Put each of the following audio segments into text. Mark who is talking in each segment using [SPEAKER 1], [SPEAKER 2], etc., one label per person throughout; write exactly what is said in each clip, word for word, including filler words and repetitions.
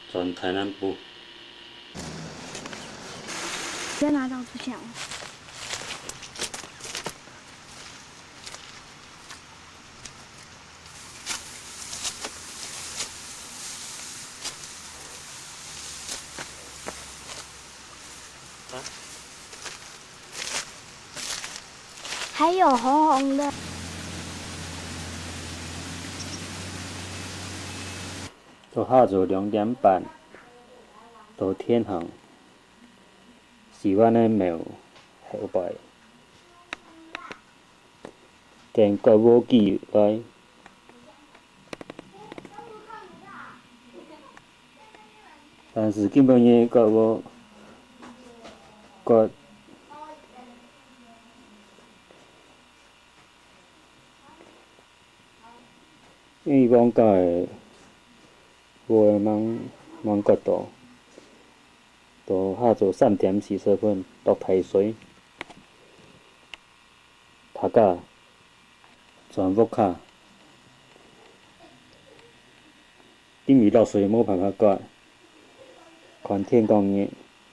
[SPEAKER 1] 转台南部。
[SPEAKER 2] 在哪找出枪？
[SPEAKER 1] 啊？
[SPEAKER 2] 还有红红的。
[SPEAKER 1] 到下晝兩點半到天航，是阮的廟後擺，跟國母記來，但是基本嘅國母國伊講到嘅。 無會茫茫角度，到下晝三點四十分落台水，頭家全部卡，因為落水冇辦法割，看天公嘅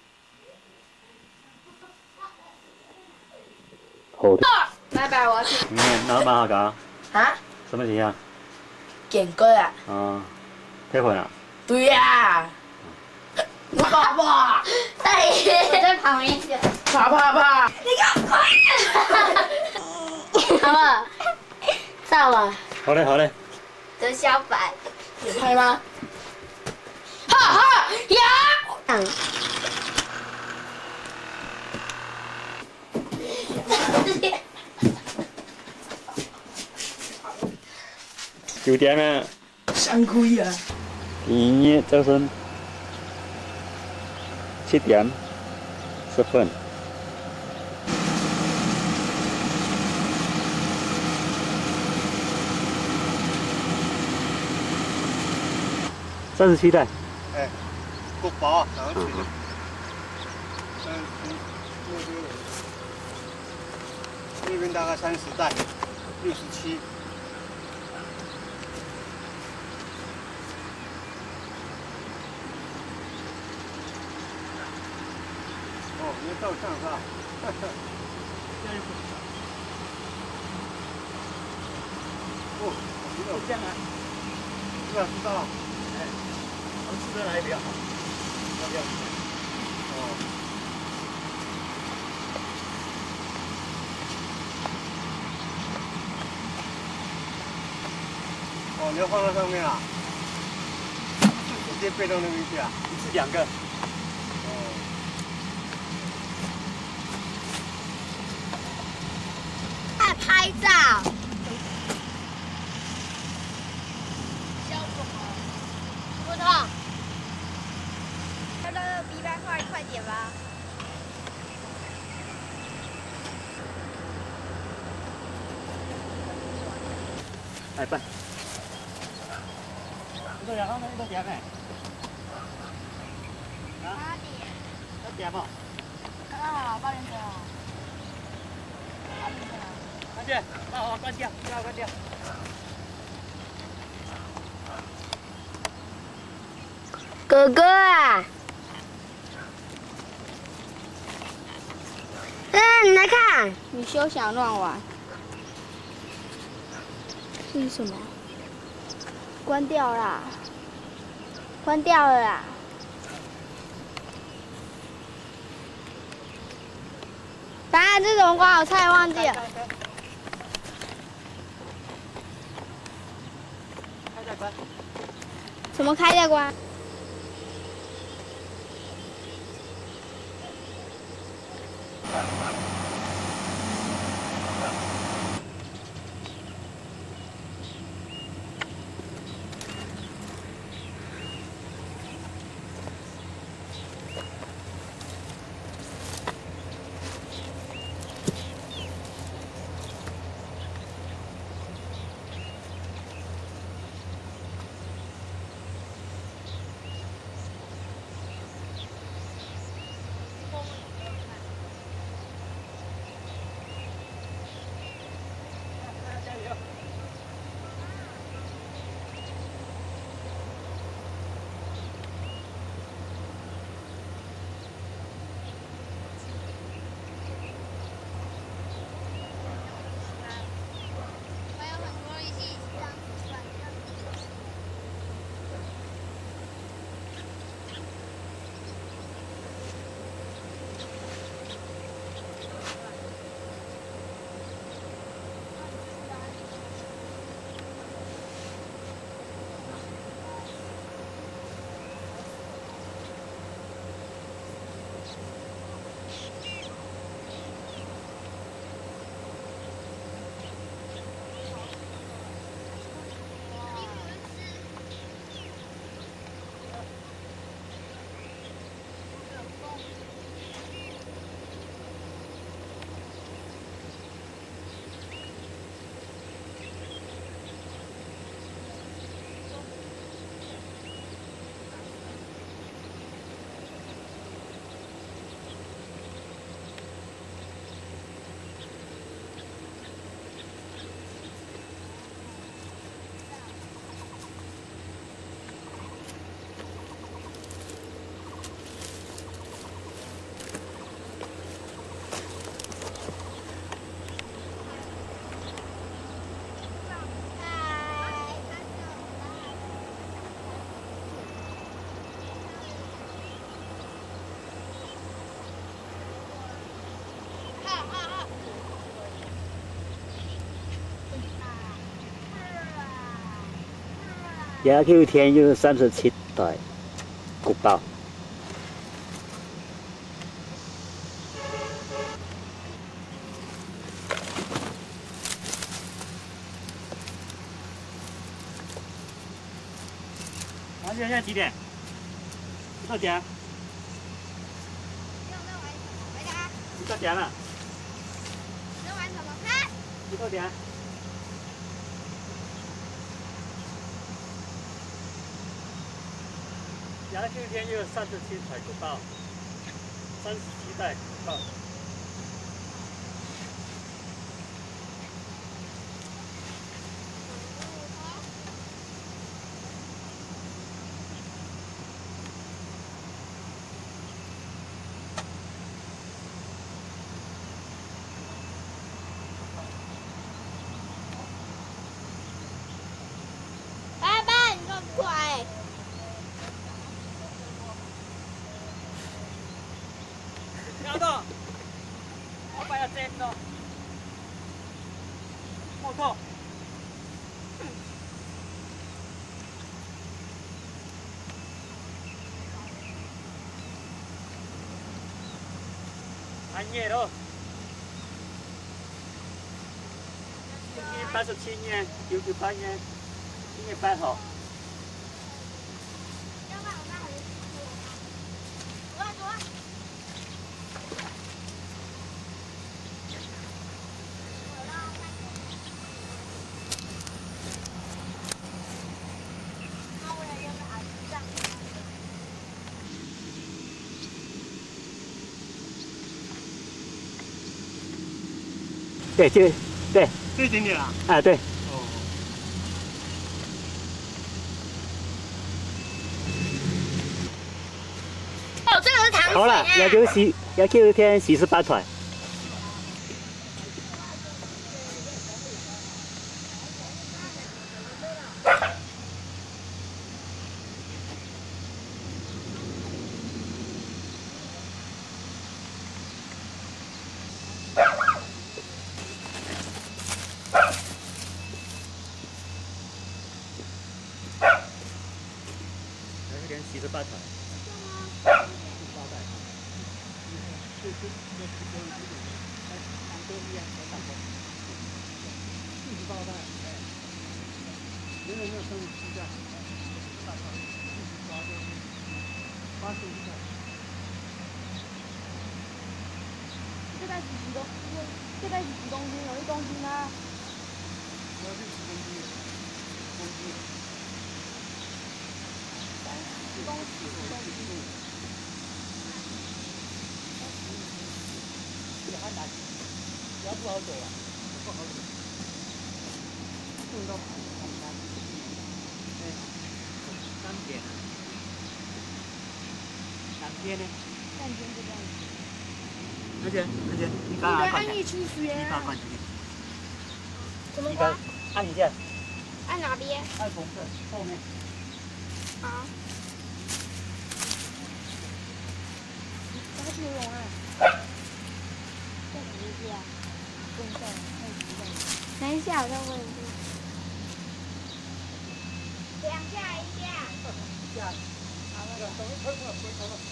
[SPEAKER 1] 後天。
[SPEAKER 3] 拜拜，我要去。
[SPEAKER 1] 明天哪辦下㗎？
[SPEAKER 3] 啊？
[SPEAKER 1] 什麼事啊？
[SPEAKER 3] 剪歌啊？
[SPEAKER 1] 啊，退婚啊？
[SPEAKER 3] 對呀。你爸爸。
[SPEAKER 2] 哎，我在旁邊。
[SPEAKER 3] 啪啪啪！
[SPEAKER 2] 你給我滾！好了，到了。
[SPEAKER 1] 好嘞，好嘞。
[SPEAKER 2] 德小白。
[SPEAKER 3] 有拍嗎？哈哈呀！
[SPEAKER 2] 嗯。
[SPEAKER 1] 九點啊。
[SPEAKER 3] 想開啊！
[SPEAKER 1] 營業早晨七點十分。三十七袋。
[SPEAKER 4] 哎，不薄，拿回去的。三十，那边那边大概三十袋，六十七。哦，你要照相是吧？哈哈。哦，你有这样啊？知道知道。哎，我们吃的哪里比较好？要不要？哦。哦，你要放在上面啊？直接背到那边去啊？
[SPEAKER 1] 一次两个。
[SPEAKER 4] 哦。
[SPEAKER 2] 爱拍照。
[SPEAKER 3] 笑什么？
[SPEAKER 2] 不痛。他那个鼻白快快点吧。
[SPEAKER 1] 哎，笨。你到nhà không? Đi đẹp này. Hả? Rất đẹp không?
[SPEAKER 2] À, bao nhiêu tiền?
[SPEAKER 1] Anh chị, vào con chị, vào con chị.
[SPEAKER 2] 哥哥啊！嗯，你来看，你休想乱玩。这是什么？关掉啦！关掉了啦！爸，这怎么关？我差点忘记了。
[SPEAKER 4] 开再关。
[SPEAKER 2] 怎么开再关？
[SPEAKER 1] 野球天有三十七台古堡。
[SPEAKER 4] 啊，现在几点？几多点？几多点了？几多点？亚秋天有三十七台古堡，三十七台古堡。
[SPEAKER 2] 爸爸，你这么快！
[SPEAKER 4] 听到？我把要摘到。莫错。半夜喽。今年八十七年，九九八年，今年八号。
[SPEAKER 1] 对，就对，
[SPEAKER 4] 这一点点啊。
[SPEAKER 1] 啊对。
[SPEAKER 4] 哦。
[SPEAKER 2] 哦，这个是糖水。
[SPEAKER 1] 好了，野球四野球天四十八台。
[SPEAKER 4] 有点四十八台。
[SPEAKER 2] 这袋是几公？这袋是几公斤？有一公斤吗？
[SPEAKER 4] 我是几公斤？公斤。
[SPEAKER 2] 一公斤，一公斤。
[SPEAKER 4] 这还难，要不好走啊，不好走。碰到很难。对，三点。两天呢？
[SPEAKER 2] 半天就这样子。
[SPEAKER 4] 而且而且，你把它关起来，你把它关起来。
[SPEAKER 2] 怎么
[SPEAKER 4] 你把按一下，
[SPEAKER 2] 按哪边？
[SPEAKER 4] 按红色后面。
[SPEAKER 2] 好。这个游泳啊？这什么字啊？动作太激动了。等一下，我再问一下。两下一下。
[SPEAKER 4] 下。好了，等会儿不会疼了。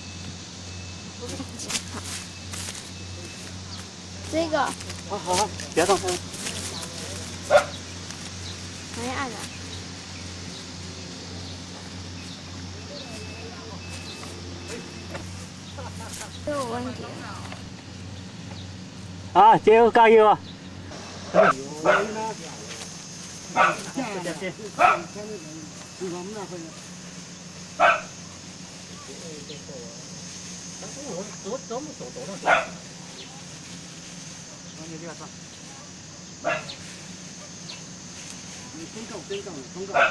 [SPEAKER 2] 这个。
[SPEAKER 4] 好好好，别动。
[SPEAKER 2] 哪边按啊？这有问题。
[SPEAKER 1] 啊，加油加油啊！
[SPEAKER 4] 我走走不走走到。你这个上。你先告，先告，先告。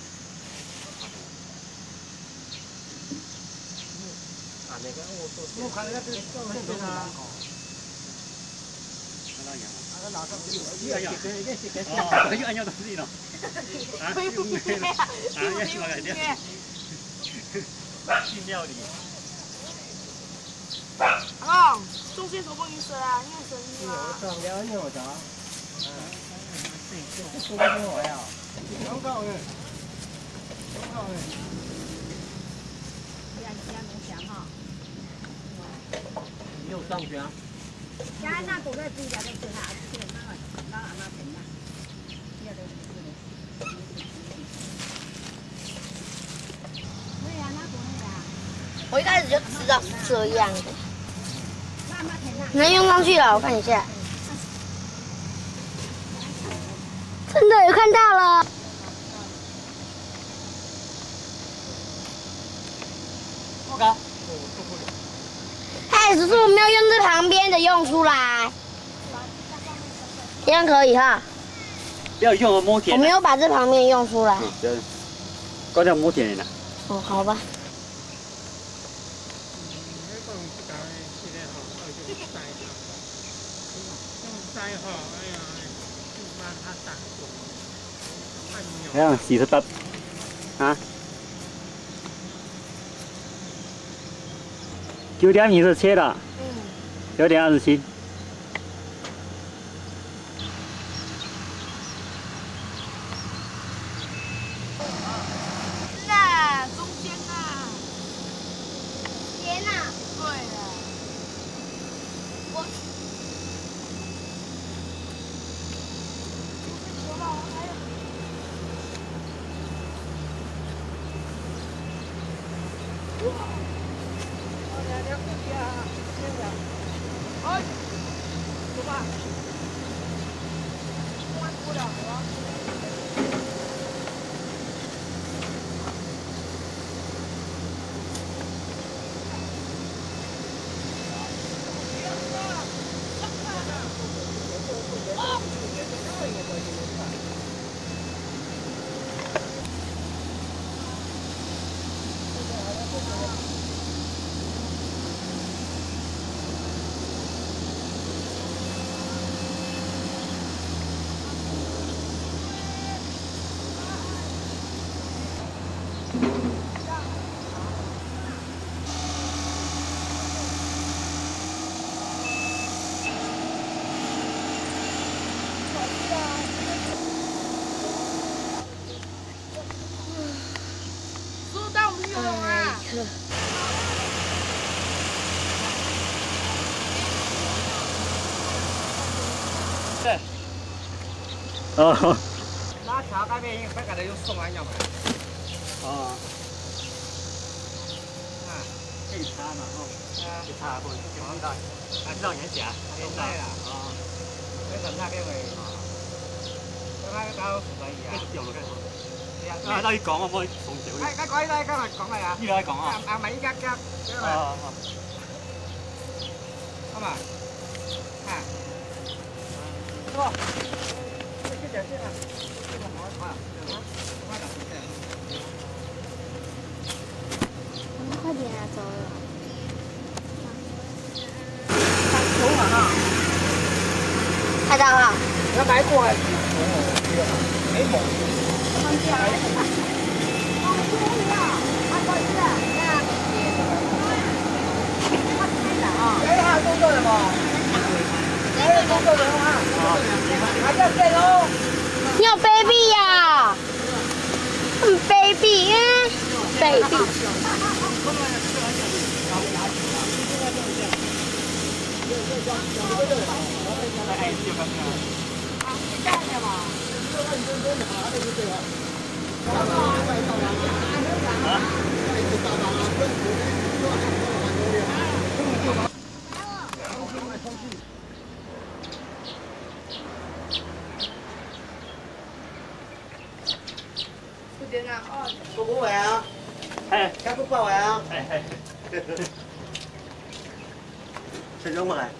[SPEAKER 4] 啊，那个我说。我看那个这这边啊。那样。那个拿上去。哎呀，这这这这。哦，又按照自己了。啊，又没了。啊，又什么感觉？去庙里。
[SPEAKER 2] 哦，中间手不晕水啊，你有声音吗？
[SPEAKER 4] 有上了有的。嗯，这说不清我呀。刚告的。 你有上去啊？
[SPEAKER 2] 家那古代自己家都吃它，吃的那个那阿妈甜的，要的是的。对呀，那古代呀。
[SPEAKER 3] 我一开始就知道是这样的。能用上去了，我看一下。真的有看到了。
[SPEAKER 4] 多高？
[SPEAKER 3] 哎，只是我没有用这旁边的用出来，这样可以哈。
[SPEAKER 4] 不要用摸田。
[SPEAKER 3] 我没有把这旁边用出来。
[SPEAKER 4] 嗯，这高点摸田的。
[SPEAKER 3] 哦，好吧。
[SPEAKER 1] 这样四十八啊？九点二十七了，
[SPEAKER 3] 嗯。
[SPEAKER 1] 九点二十七。
[SPEAKER 2] 是啊，中间啊。
[SPEAKER 3] 天哪！
[SPEAKER 2] 对了。我。哎，走吧。公安过了，是吧？收到没有啊？
[SPEAKER 4] 对。
[SPEAKER 1] 哦。
[SPEAKER 4] 拉桥那边应该给他又送完要嘛？哦。啊，可以擦嘛，哦。啊。可以擦过，知道，啊知道人家，知道啦。哦。那咁那邊咪，咁啊搞扶梯啊？跟住落去。啊，等佢講，可唔可以放少啲？誒，講呢，今日講係啊。呢度講啊。啊咪依家急，因為。哦哦。啱啊。啊。多。這條先啊。這個好啊。快點，快點。
[SPEAKER 3] 我们快点啊，走了。
[SPEAKER 4] 走嘛哈。
[SPEAKER 3] 看到了。
[SPEAKER 4] 我買過係幾毛？放假。哦，對呀，啊，對呀，對呀。發雞啦啊！幾下工作人喎？幾工作人啊？啊，一隻咯。
[SPEAKER 3] 你有卑鄙呀！很卑鄙啊！卑鄙。
[SPEAKER 4] cô bố về không? Hey. Các bố vào về không? Hey, hey. Thiệt đúng mà này.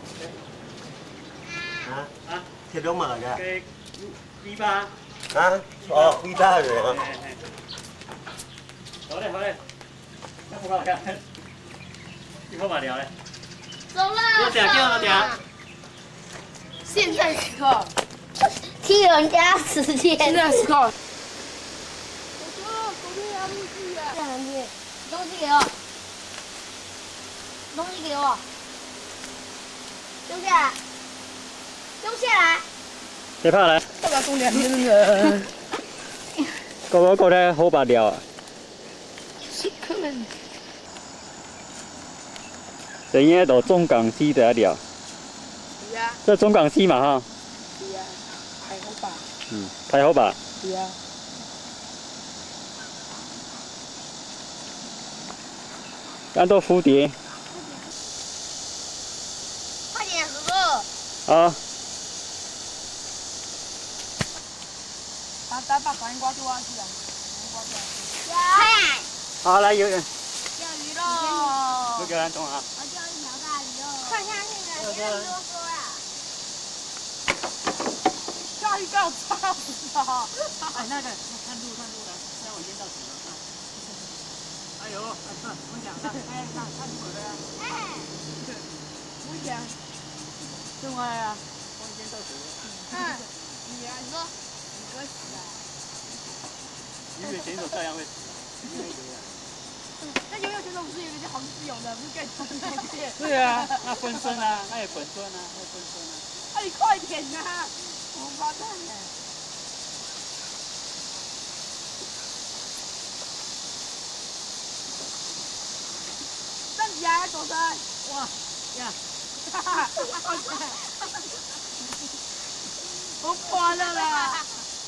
[SPEAKER 4] Hả? Hả? Thiệt đúng mà kìa. Cái vi ba. Hả? Ờ, vi ba rồi hả? Hổ đây, hổ đây. Các bố vào kìa. Đi không vào điều đây.
[SPEAKER 3] 走了。
[SPEAKER 4] 要点就要点。
[SPEAKER 2] 现在时刻。
[SPEAKER 3] 替人家时间。
[SPEAKER 2] 现在时刻。
[SPEAKER 3] 东西给我，东西给我，丢下来，丢下来。
[SPEAKER 1] 别怕来。
[SPEAKER 2] 这个重点真的。
[SPEAKER 1] 哥哥过来好把料啊。
[SPEAKER 3] 可能。
[SPEAKER 1] 等下到中港溪就了。
[SPEAKER 3] 是啊。
[SPEAKER 1] 这中港溪嘛哈。
[SPEAKER 3] 是啊，太好吧。
[SPEAKER 1] 嗯，太好吧。
[SPEAKER 3] 是啊。
[SPEAKER 1] 看到蝴蝶。
[SPEAKER 3] 快点，哥哥。
[SPEAKER 1] 啊。
[SPEAKER 3] 把把把赶紧挂去挖去啊！挂去啊！
[SPEAKER 1] 好，来游泳。
[SPEAKER 3] 钓鱼喽！
[SPEAKER 1] 不给人动啊！
[SPEAKER 2] 我钓一条大鱼哦。
[SPEAKER 3] 快下去了，别人多说呀。
[SPEAKER 2] 钓鱼给我抓死了！
[SPEAKER 4] 哎，那个看路看路来，让我淹到水了啊！哎呦，哎算，我讲看，哎看看路了呀！
[SPEAKER 2] 哎，
[SPEAKER 3] 我讲，
[SPEAKER 4] 正歪呀，我淹到水了。
[SPEAKER 3] 嗯，你啊，你说你不会死啊？
[SPEAKER 4] 游泳选手照样会死，因为游泳。
[SPEAKER 3] 那游泳选手不是有一个黄志勇的，不是更冲上去？
[SPEAKER 4] 对啊，那分身啊，那也本尊啊，那分身啊。
[SPEAKER 3] 那你快点呐！王八蛋哎！站起来，走神！
[SPEAKER 4] 哇呀！
[SPEAKER 3] 哈哈，我破了啦！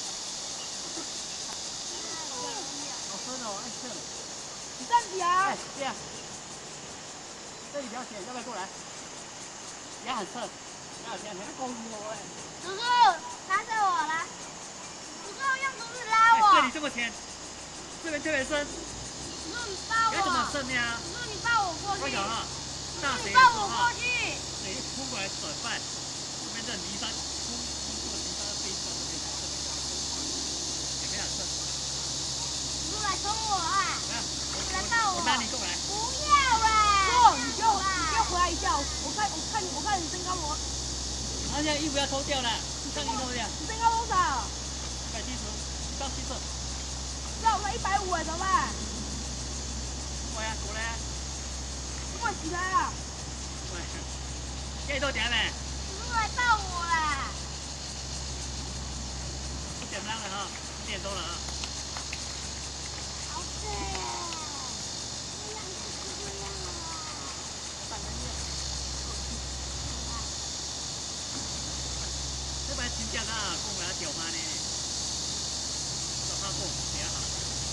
[SPEAKER 4] 好深哦，哎这。
[SPEAKER 3] 你站起来！
[SPEAKER 4] 哎，这样。这里比较浅，要不要过来？也很深，要这样，你够我哎。
[SPEAKER 2] 叔叔，拉着我啦！叔叔用竹子拉我。
[SPEAKER 4] 这里这么浅，这边特别深。
[SPEAKER 2] 叔叔你抱我。
[SPEAKER 4] 要怎么深呀？
[SPEAKER 2] 叔叔你抱我过去。
[SPEAKER 4] 太小了，大水
[SPEAKER 2] 你抱我过去。
[SPEAKER 4] 水冲过来转半，这边这泥沙冲冲过泥沙飞到这边来，这边有没有深？
[SPEAKER 2] 叔叔来冲我啊！
[SPEAKER 4] 来，
[SPEAKER 2] 来抱我。
[SPEAKER 4] 我拉你过来。
[SPEAKER 2] 不要啦！
[SPEAKER 3] 不，你就你就回来一下，我看我看我看你身高多。
[SPEAKER 4] 而且衣服要脱掉了，上衣脱掉。
[SPEAKER 3] 你身高多少？
[SPEAKER 4] 一百七十，一百七十。
[SPEAKER 3] 那我才一百五哎，怎么办？
[SPEAKER 4] 过来，过来。
[SPEAKER 3] 我起来了。
[SPEAKER 4] 喂，几多点没？
[SPEAKER 2] 叔叔来抱我啦！
[SPEAKER 4] 一点半了哈，一点多了啊。
[SPEAKER 2] 好水啊！这样就是这样啊。
[SPEAKER 4] 半个月。这边真正啊，讲话钓翻呢，做好讲比较好。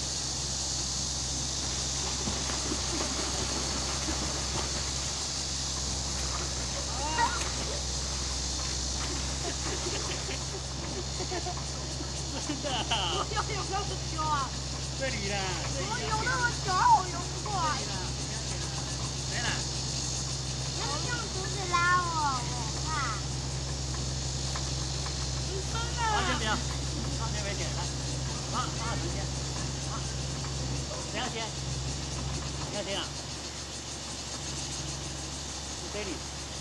[SPEAKER 4] 真的啊！
[SPEAKER 3] 我游泳那么久啊？
[SPEAKER 4] 这里啦，这里
[SPEAKER 3] 我游那么久，我游不过来。
[SPEAKER 4] 来啦！
[SPEAKER 2] 要用竹子拉我，我怕。
[SPEAKER 3] 你真的？
[SPEAKER 4] 好，先不要，好，先别点，来，好，好，等先，好，谁要先？你要先啊？你背你。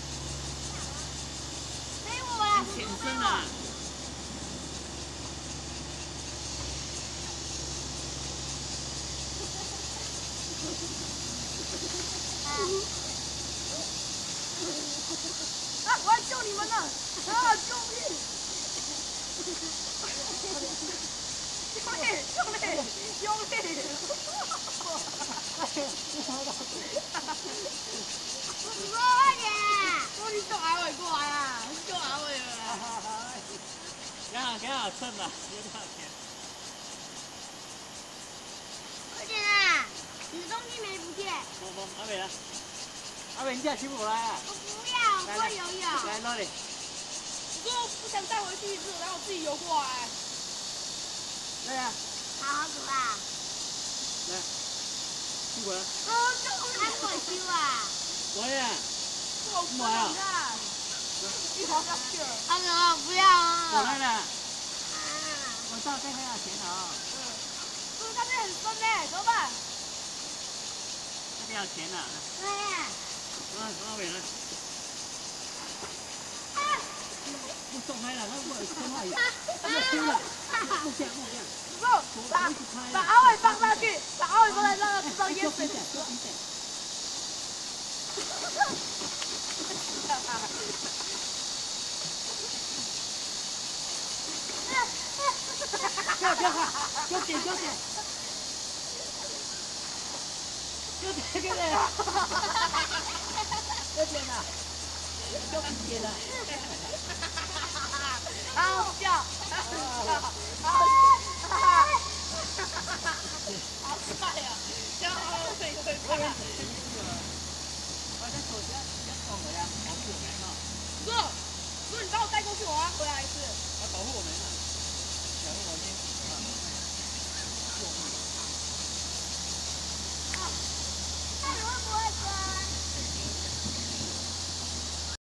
[SPEAKER 2] 背我啦！
[SPEAKER 4] 很浅深啊。
[SPEAKER 3] 啊！我要救你们了！啊！救命！救命！救命！救命！
[SPEAKER 2] 叔叔快点！
[SPEAKER 3] 说你救阿伟过来啊！救阿伟了！
[SPEAKER 4] 给好，给好，蹭吧，有多少钱？
[SPEAKER 2] 快点啊！你的东西没不见。
[SPEAKER 4] 不不，阿伟啊，阿伟，你这样欺负我啊？
[SPEAKER 2] 我不要，我不会游泳。
[SPEAKER 4] 来，哪里？
[SPEAKER 3] 你说不想带回去一次，然后我自己游过来。
[SPEAKER 4] 对呀。
[SPEAKER 2] 好好可怕。
[SPEAKER 4] 来，出滚。
[SPEAKER 3] 啊！救命！
[SPEAKER 2] 安可修啊！
[SPEAKER 4] 我呀。
[SPEAKER 3] 好深啊！一滑下去了。
[SPEAKER 2] 好可怕，不要啊！
[SPEAKER 4] 我来了。
[SPEAKER 2] 啊！
[SPEAKER 4] 我到这边要钱啊。
[SPEAKER 3] 嗯。不是那边很深呢，怎么办？
[SPEAKER 4] 这边要钱呐。
[SPEAKER 2] 对呀。
[SPEAKER 4] 啊，阿伟来。我走开了，那我说话也，我丢了，不这样不这样。
[SPEAKER 3] 不，把把阿伟放上去，把阿伟放在那个上淹水。不要不要，不要点不要点。
[SPEAKER 4] 天啊！这天啊！就今天了。好好笑！好好好帅呀！笑可以可以看。我在手机要送我呀，保护我们哈。哥，哥，你把我带过去，我要回来一次。要保护我们啊。